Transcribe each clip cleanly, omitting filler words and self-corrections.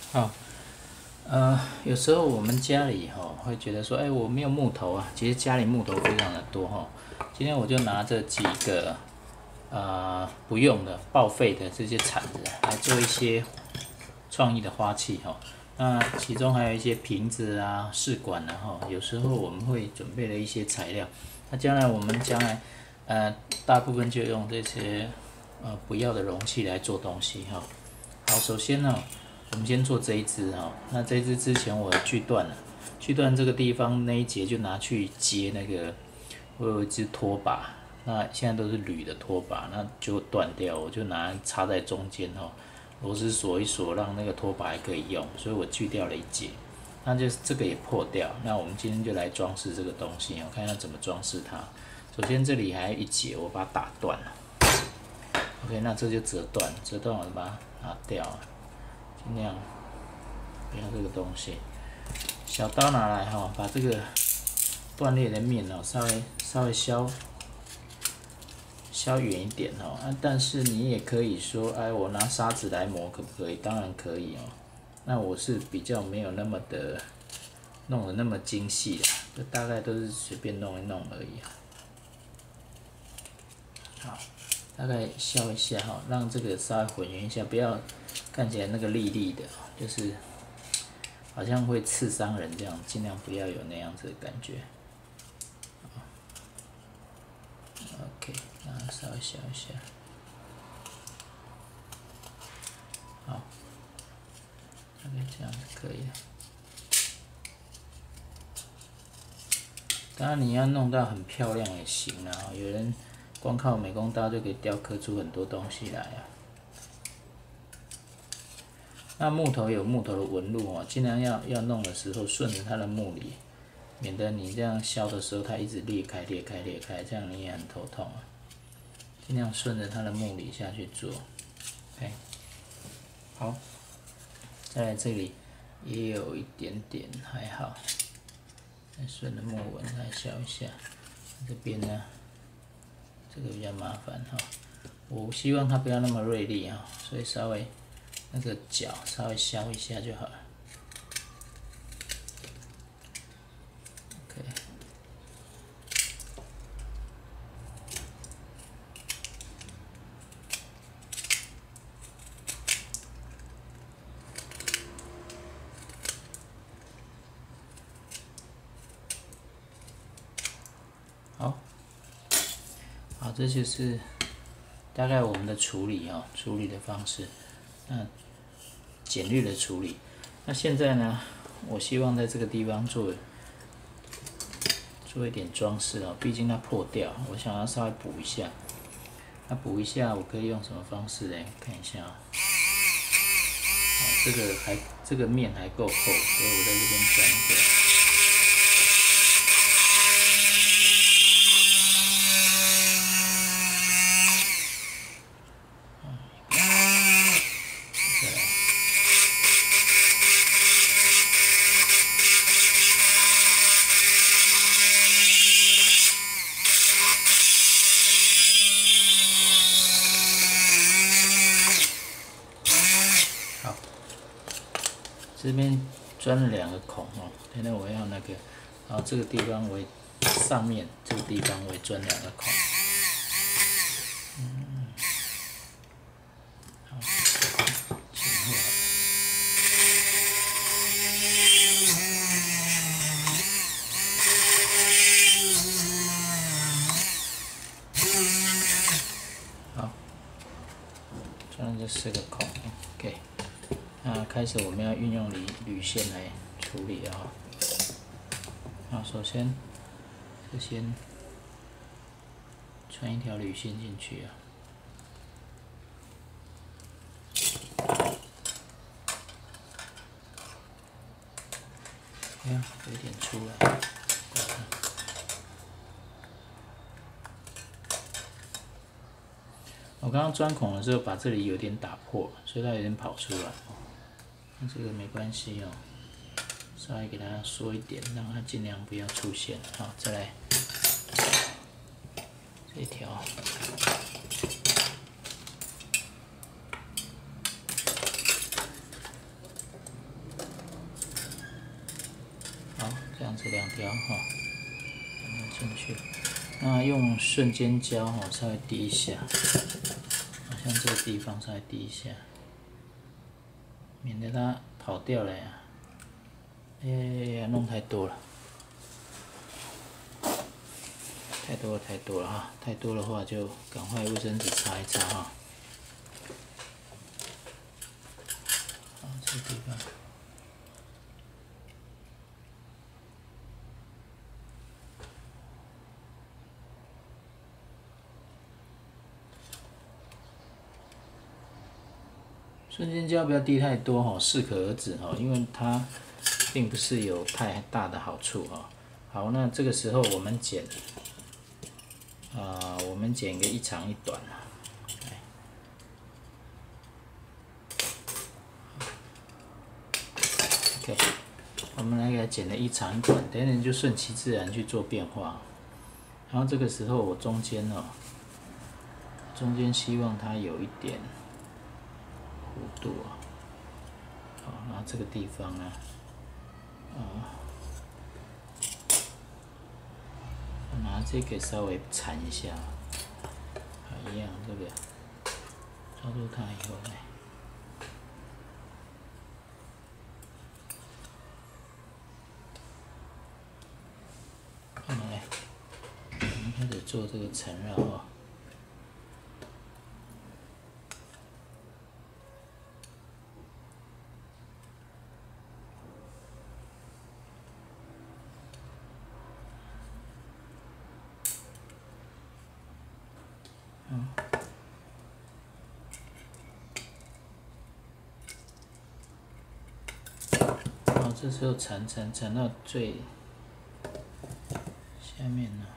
好，有时候我们家里会觉得说，哎，我没有木头啊。其实家里木头非常的多今天我就拿这几个不用的报废的这些铲子来做一些创意的花器那其中还有一些瓶子啊、试管有时候我们会准备了一些材料。那我们将来大部分就用这些不要的容器来做东西好，首先我们先做这一支那这一支之前我锯断了，锯断这个地方那一节就拿去接那个，我有一支拖把，那现在都是铝的拖把，那就断掉，我就拿插在中间螺丝锁一锁，让那个拖把还可以用，所以我锯掉了一节，那就这个也破掉。那我们今天就来装饰这个东西看要怎么装饰它。首先这里还有一节，我把它打断了。OK， 那这就折断，折断我就把它拿掉了。尽量不要这个东西，小刀拿来把这个断裂的面稍微削远一点但是你也可以说，哎，我拿砂纸来磨可不可以？当然可以那我是比较没有那么的弄得那么精细的，就大概都是随便弄一弄而已好，大概削一下让这个稍微混匀一下，不要看起来那个粒粒的，就是好像会刺伤人这样，尽量不要有那样子的感觉。OK， 然后稍微削一下。好，大概这样子可以了。当然你要弄到很漂亮也行啦，有人光靠美工刀就可以雕刻出很多东西来那木头有木头的纹路尽量要弄的时候顺着它的木理，免得你这样削的时候它一直裂开，这样你也很头痛尽量顺着它的木理下去做。OK， 好，再来这里也有一点点还好，再顺着木纹再削一下。这边呢，这个比较麻烦我希望它不要那么锐利所以稍微那个角稍微削一下就好了。OK， 好，这就是大概我们的处理的方式，简略的处理。那现在呢，我希望在这个地方做一点装饰毕竟它破掉，我想要稍微补一下。那补一下，我可以用什么方式呢？看一下这个面还够厚，所以我在这边转一个。这边钻了2个孔现在我要那个，然后这个地方我上面这个地方我也钻2个孔。好，前后。好，钻了这4个孔 ，OK。那开始我们要运用铝线来处理好，首先先穿一条铝线进去有点出来。我刚刚钻孔的时候把这里有点打破，所以它有点跑出来那这个没关系稍微给它缩一点，让它尽量不要出现。好，再来这一条。 子2条哈，放进去。那用瞬间胶哈，稍微滴一下，好像这个地方稍微滴一下，免得它跑掉了呀。哎呀，弄太多了，太多了哈，太多的话就赶快卫生纸擦一擦哈。好，这个地方。瞬间胶不要滴太多哈，适可而止哈，因为它并不是有太大的好处哈。好，那这个时候我们剪，我们剪个一长一短啊。OK， 我们来给它剪了一长一短，等等就顺其自然去做变化。然后这个时候我中间希望它有一点弧度啊。好，然后这个地方呢，拿这个稍微缠一下，一样这个抓住它以后呢，我们开始做这个缠绕啊。这时候缠到最下面呢，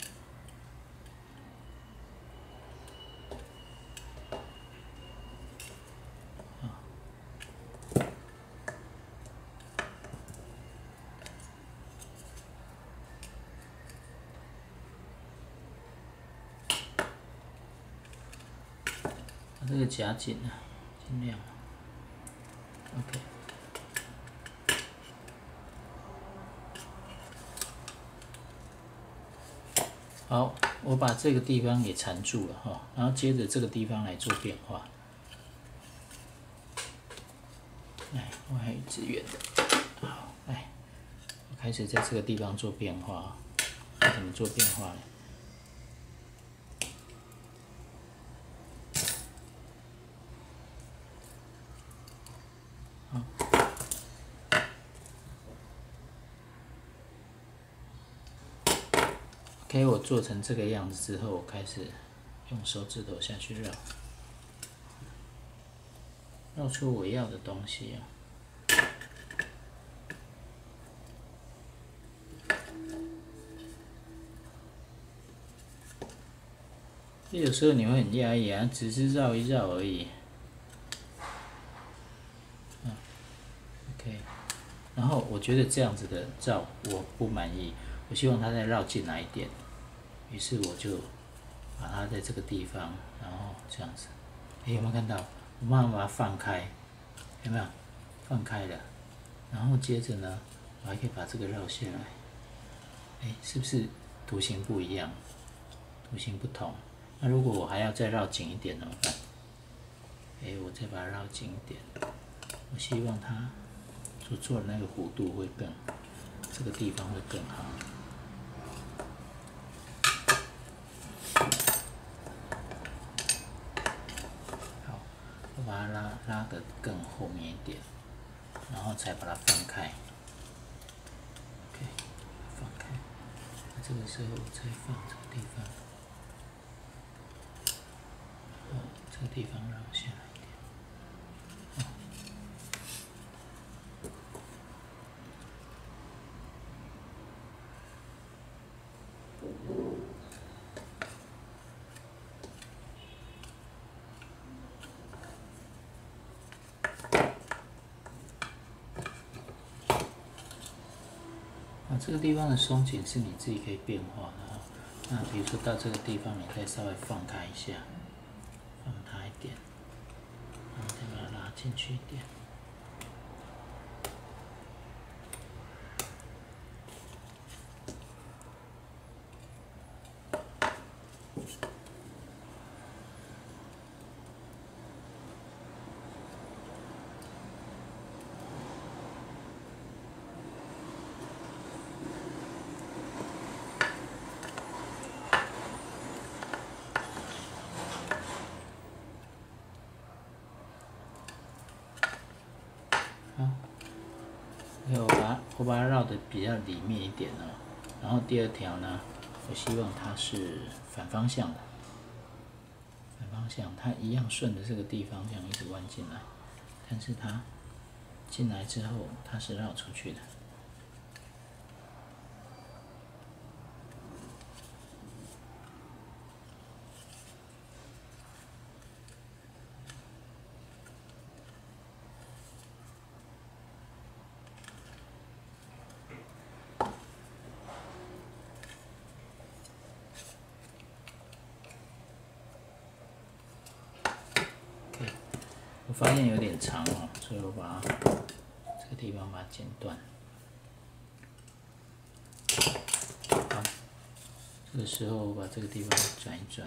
把这个夹紧啊，尽量 ，OK。好，我把这个地方给缠住了哈，然后接着这个地方来做变化。来，我还有一支圆的，好，来，我开始在这个地方做变化。怎么做变化呢？OK， 我做成这个样子之后，我开始用手指头下去绕出我要的东西啊。有时候你会很压抑啊，只是绕一绕而已。OK， 然后我觉得这样子的绕我不满意，我希望它再绕进来一点。于是我就把它在这个地方，然后这样子，有没有看到？我慢慢把它放开，有没有？放开了，然后接着呢，我还可以把这个绕下来，是不是图形不一样？图形不同。那如果我还要再绕紧一点怎么办？我再把它绕紧一点，我希望它所做的那个弧度会这个地方会更好。把它拉得更后面一点，然后才把它放开。OK， 放开。这个时候我再放这个地方，这个地方绕下来一点。这个地方的松紧是你自己可以变化的。那比如说到这个地方，你再稍微放开一下，放它一点，然后再把它拉进去一点。 好，我把它绕的比较里面一点哦。然后第二条呢，我希望它是反方向的，反方向它一样顺着这个地方这样一直弯进来，但是它进来之后它是绕出去的。我发现有点长哦，所以我把它这个地方把它剪断。好，这个时候我把这个地方转一转。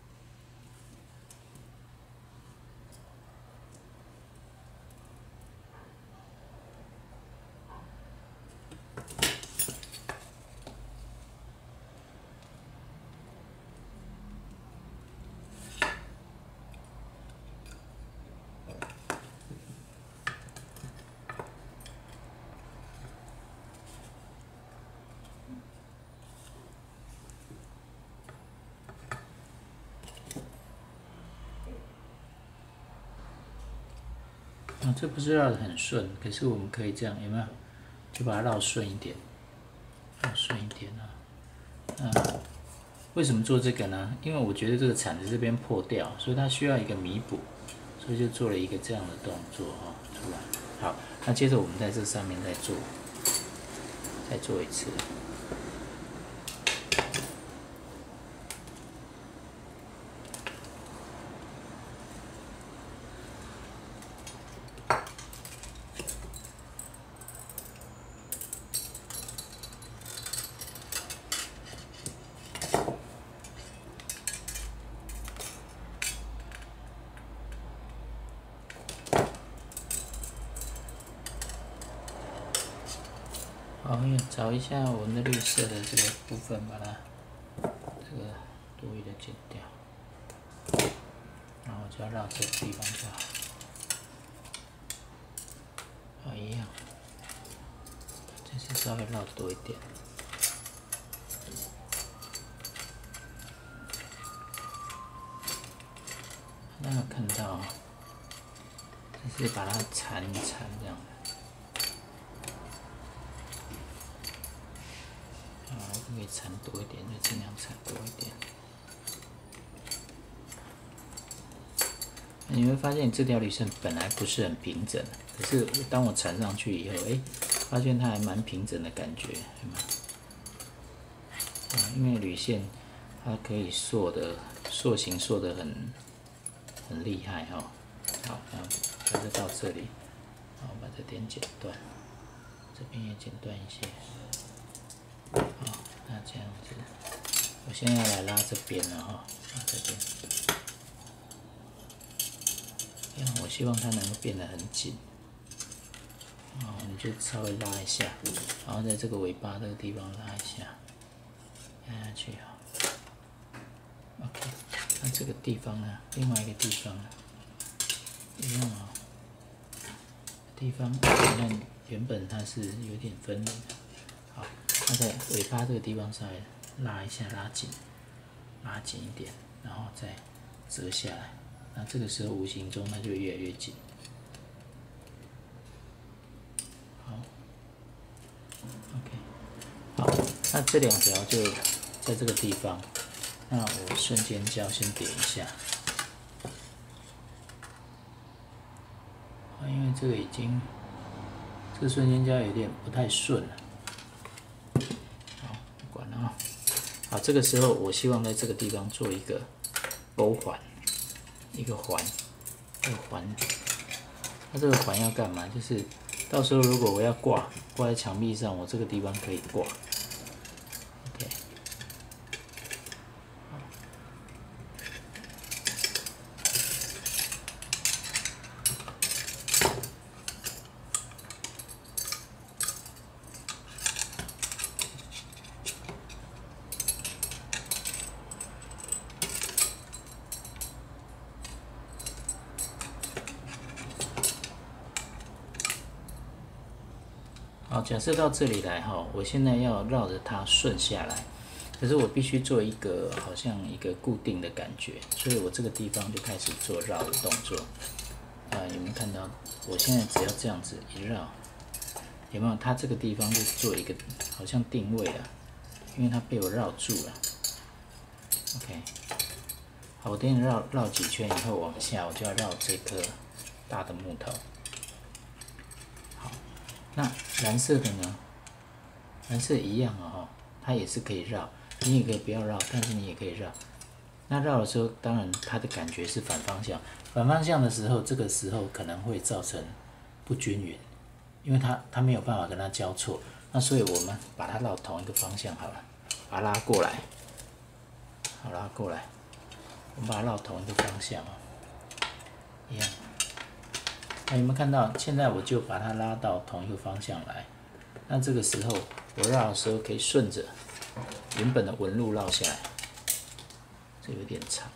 这不是绕得很顺，可是我们可以这样，有没有？就把它绕顺一点，绕顺一点啊。为什么做这个呢？因为我觉得这个铲子这边破掉，所以它需要一个弥补，所以就做了一个这样的动作出来。好，那接着我们在这上面再做一次。好，找一下我们的绿色的这个部分，把它这个多余的剪掉，然后就要绕这个地方就好。好，一样，这次稍微绕多一点。大家有看到，就是把它缠一缠这样的。可以缠多一点，就尽量缠多一点。你会发现这条铝线本来不是很平整，可是当我缠上去以后，发现它还蛮平整的感觉，有没有？因为铝线它可以塑形塑得很厉害哈。好，那把这到这里，然后把这点剪断，这边也剪断一些。好，那这样子，我现在要来拉这边了哈，拉这边，这样我希望它能够变得很紧，然后你就稍微拉一下，然后在这个尾巴这个地方拉一下，压下去啊。OK， 那这个地方呢，另外一个地方呢，一样啊，地方你看原本它是有点分离的。好，那在尾巴这个地方稍微拉一下，拉紧一点，然后再折下来。那这个时候无形中它就越来越紧。好 ，OK， 好，那这两条就在这个地方。那我瞬间胶先点一下，因为这个这个瞬间胶有点不太顺了。好，这个时候我希望在这个地方做一个钩环，一个环。那这个环要干嘛？就是到时候如果我要挂在墙壁上，我这个地方可以挂。OK。 好，假设到这里来哈，我现在要绕着它顺下来，可是我必须做一个好像一个固定的感觉，所以我这个地方就开始做绕的动作。有没有看到？我现在只要这样子一绕，有没有？它这个地方就做一个好像定位了，因为它被我绕住了。OK， 好，我等你绕几圈以后往下，我就要绕这颗大的木头。好，那蓝色的呢？蓝色一样哦，它也是可以绕，你也可以不要绕，但是你也可以绕。那绕的时候，当然它的感觉是反方向。反方向的时候，这个时候可能会造成不均匀，因为它没有办法跟它交错。那所以我们把它绕同一个方向好了，把它拉过来，好，拉过来，我们把它绕同一个方向哦，一样。那有没有看到？现在我就把它拉到同一个方向来。那这个时候我绕的时候可以顺着原本的纹路绕下来，这有点长，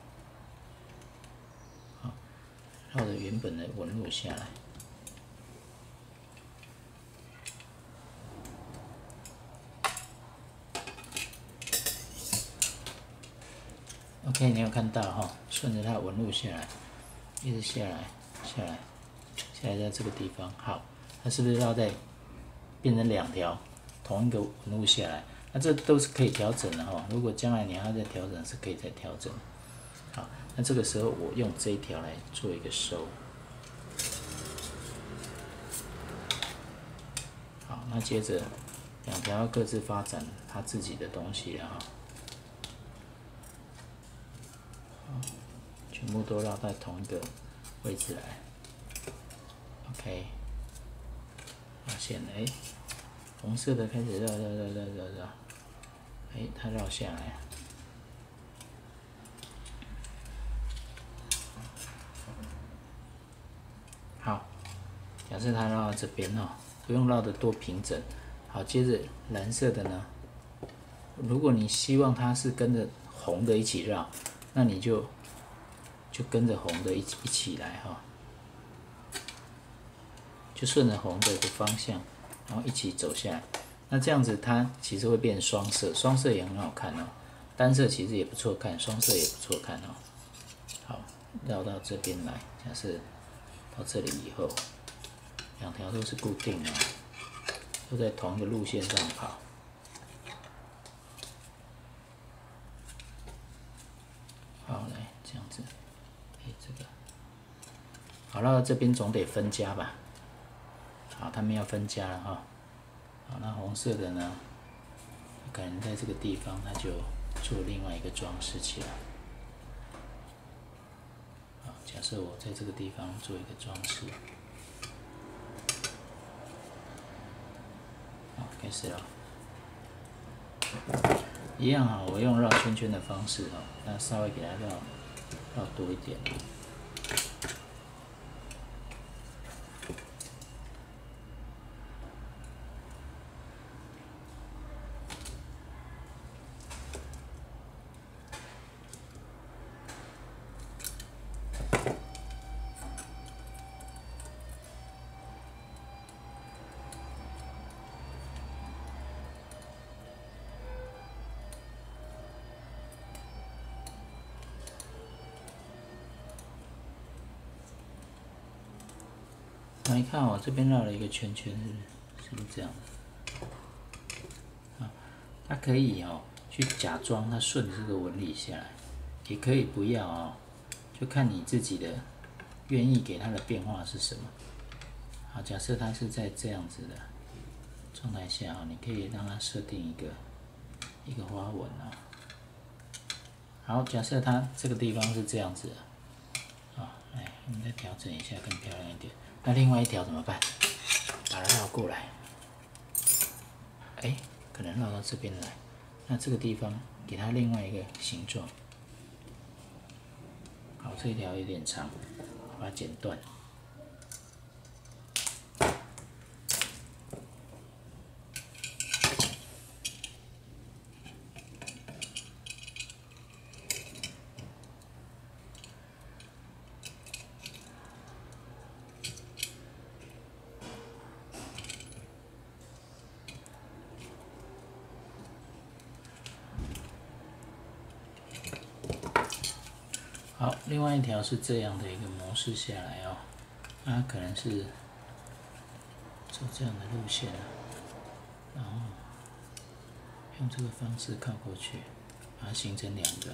好，绕着原本的纹路下来。OK， 你有看到哈？顺着它的纹路下来，一直下来，下来，下来在这个地方。好，它是不是绕在变成两条同一个纹路下来？那这都是可以调整的哈。如果将来你要再调整，是可以再调整。好，那这个时候我用这一条来做一个收。好，那接着两条要各自发展它自己的东西了哈。全部都绕在同一个位置来。OK， 发现哎，红色的开始绕，哎，它绕下来。好，假设它绕到这边哦，不用绕得多平整。好，接着蓝色的呢，如果你希望它是跟着红的一起绕，那你就跟着红的一起来哈，就顺着红的方向，然后一起走下来。那这样子它其实会变双色，双色也很好看哦。单色其实也不错看，双色也不错看哦。好，绕到这边来，假设到这里以后，两条都是固定的，都在同一个路线上跑。好，来这样子，这个好了，这边总得分家吧？好，他们要分家了哈。好，那红色的呢？可能在这个地方，它就做另外一个装饰起来。好，假设我在这个地方做一个装饰。好，开始了。一样啊，我用绕圈圈的方式哦，那稍微给它绕多一点。那你看我这边绕了一个圈圈，是不是这样？啊，它可以哦，去假装它顺着这个纹理下来，也可以不要哦，就看你自己的愿意给它的变化是什么。好，假设它是在这样子的状态下啊，你可以让它设定一个花纹啊。好，假设它这个地方是这样子的，啊，来，我们再调整一下，更漂亮一点。那另外一条怎么办？把它绕过来，哎，可能绕到这边来。那这个地方给它另外一个形状。好，这一条有点长，把它剪断。 另外一条是这样的一个模式下来哦，它可能是走这样的路线啊，然后用这个方式靠过去，把它形成2个。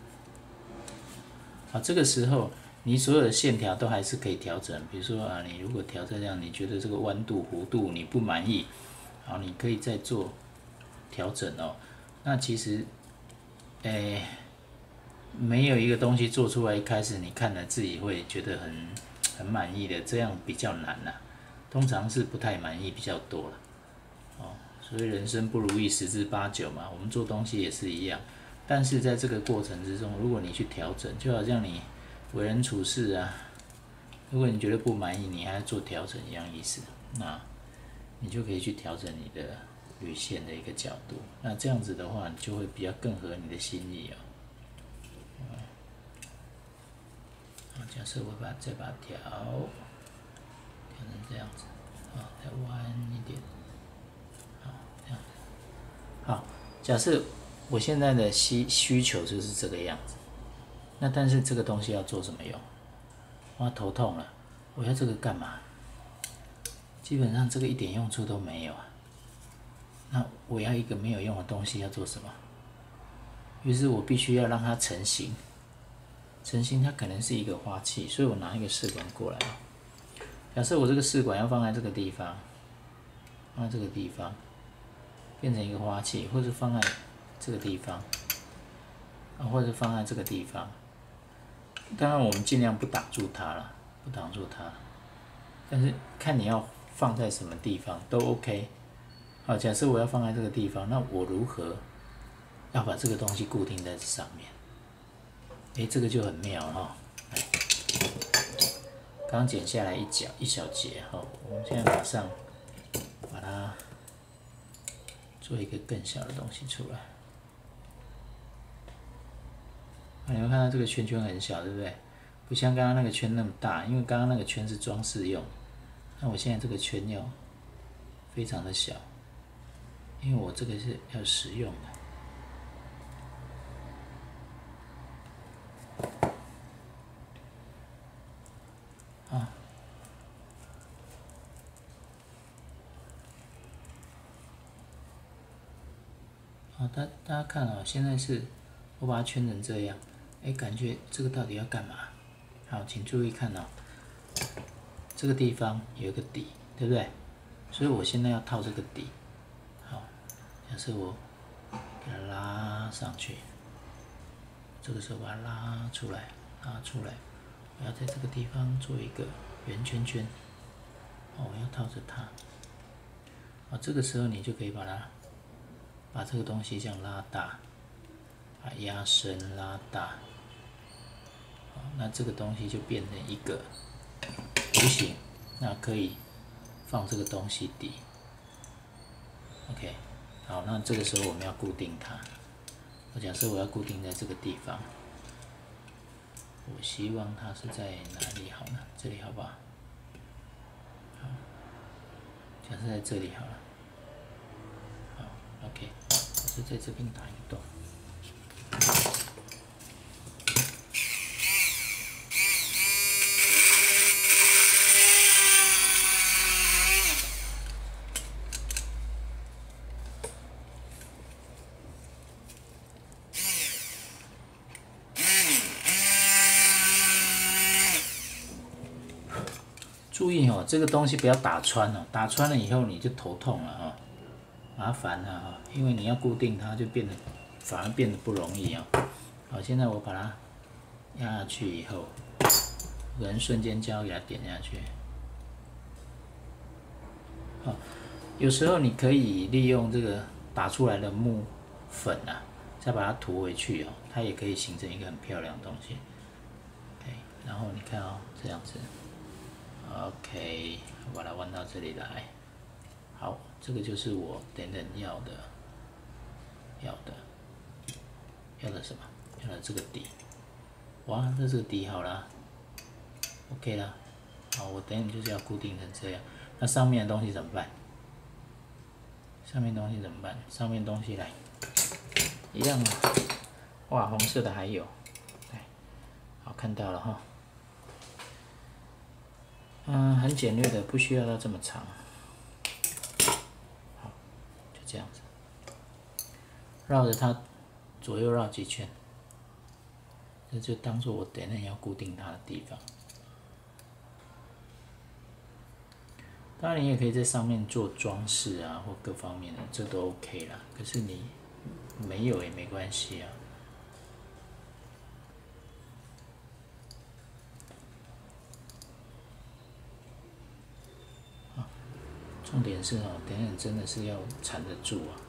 好，这个时候你所有的线条都还是可以调整，比如说啊，你如果调这样，你觉得这个弯度、弧度你不满意，好，你可以再做调整哦。那其实，没有一个东西做出来，一开始你看了自己会觉得很满意的，这样比较难啦。通常是不太满意比较多了，哦，所以人生不如意十之八九嘛。我们做东西也是一样，但是在这个过程之中，如果你去调整，就好像你为人处事啊，如果你觉得不满意，你还要做调整一样意思。那你就可以去调整你的铝线的一个角度，那这样子的话，就会比较更合你的心意哦。好，假设我再把它调成这样子，好，再弯一点，好，这样子。好，假设我现在的需求就是这个样子，那但是这个东西要做什么用？我头痛了，我要这个干嘛？基本上这个一点用处都没有啊。那我要一个没有用的东西要做什么？于是我必须要让它成型。成型它可能是一个花器，所以我拿一个试管过来。假设我这个试管要放在这个地方，放在这个地方，变成一个花器，或者放在这个地方，或者放在这个地方。当然我们尽量不挡住它了，不挡住它。但是看你要放在什么地方都 OK。好，假设我要放在这个地方，那我如何要把这个东西固定在这上面？这个就很妙哈。刚剪下来一小节哈，我们现在马上把它做一个更小的东西出来。你们看到这个圈圈很小，对不对？不像刚刚那个圈那么大，因为刚刚那个圈是装饰用，那我现在这个圈要非常的小，因为我这个是要实用的。好，大家看哦，现在是我把它圈成这样，感觉这个到底要干嘛？好，请注意看哦，这个地方有一个底，对不对？所以我现在要套这个底。好，假设我给它拉上去，这个时候把它拉出来，我要在这个地方做一个圆圈圈。我要套着它。好，这个时候你就可以把这个东西这样拉大，把压伸拉大，好，那这个东西就变成一个弧形，那可以放这个东西底。OK， 好，那这个时候我们要固定它。我假设我要固定在这个地方，我希望它是在哪里好呢？这里好不好？好，假设在这里好了。好 ，OK。就在这边打一个洞。注意哦，这个东西不要打穿哦，打穿了以后你就头痛了哦。麻烦了，因为你要固定它，就反而变得不容易啊。好，现在我把它压下去以后，可能瞬间胶给它点下去。好，有时候你可以利用这个打出来的木粉啊，再把它涂回去哦，它也可以形成一个很漂亮的东西。OK， 然后你看哦，这样子。OK， 我把它弯到这里来。好，这个就是我等等要的什么？要的这个底。哇，这个底好了 ，OK 了。好，我等等就是要固定成这样。那上面的东西怎么办？上面东西来，一样啊。哇，红色的还有，来， 好，看到了哈。很简略的，不需要到这么长。好，就这样子，绕着它左右绕几圈，这就当做我等等要固定它的地方。当然，你也可以在上面做装饰啊，或各方面的，这都 OK 啦。可是你没有也没关系啊。重点是哦，等等真的是要缠得住啊。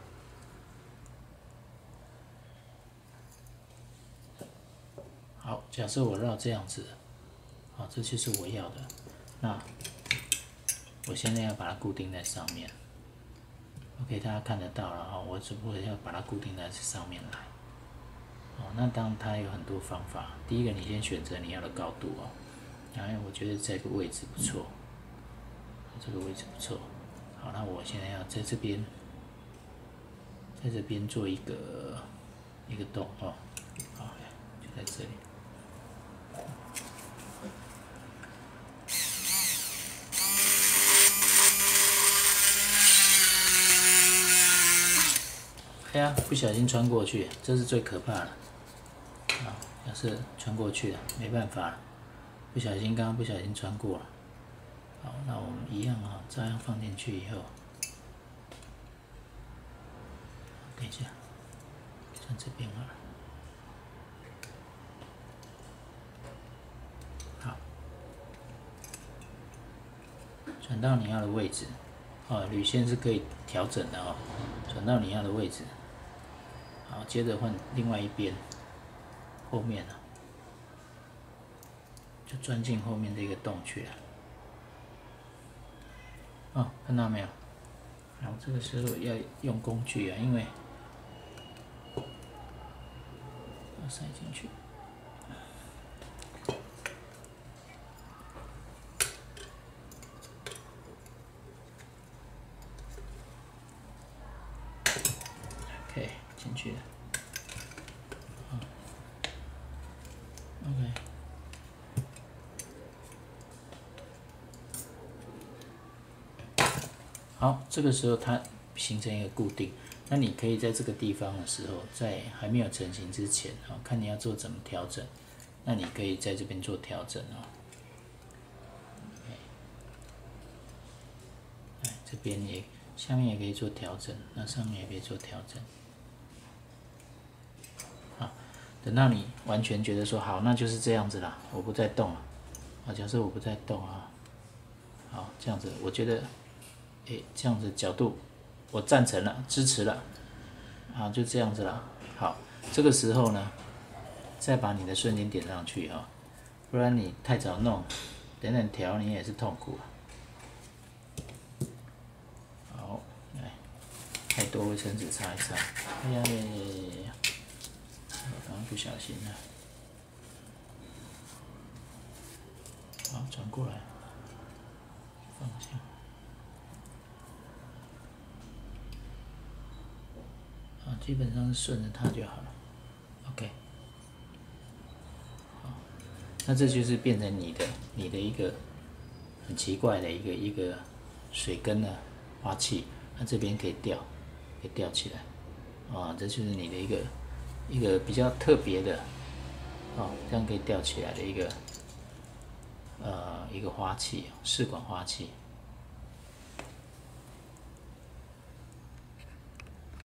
好，假设我绕这样子，好，这就是我要的。那我现在要把它固定在上面。OK， 大家看得到了哈，我只不过要把它固定在这上面来。哦，那当然它有很多方法。第一个，你先选择你要的高度哦。然后我觉得这个位置不错。这个位置不错，好，那我现在要在这边，做一个洞哦，好，就在这里。哎呀，不小心穿过去，这是最可怕的。啊，要是穿过去了，没办法了，刚刚不小心穿过了。好，那我们一样啊，照样放进去以后，等一下，转这边好了。好，转到你要的位置。哦，铝线是可以调整的哦，转到你要的位置。好，接着换另外一边，后面啊，就钻进后面这个洞去了。哦，看到没有？然后这个时候要用工具啊，因为要塞进去。OK， 进去了。OK。好，这个时候它形成一个固定，那你可以在这个地方的时候，在还没有成型之前啊，看你要做怎么调整，那你可以在这边做调整哦。这边也下面也可以做调整，那上面也可以做调整。好，等到你完全觉得说好，那就是这样子啦，我不再动了。啊，假设我不再动啊，好，这样子，我觉得。这样子角度我赞成了，支持了，好，就这样子了。好，这个时候呢，再把你的瞬间点上去哈，不然你太早弄，等等调你也是痛苦。好，来，太多卫生纸擦一擦。哎呀，刚刚不小心了。好，转过来，放下。基本上是顺着它就好了 ，OK。好，那这就是变成你的一个很奇怪的一个水根的花器，它这边可以吊起来，啊，这就是你的一个比较特别的，哦，这样可以吊起来的一个花器，试管花器。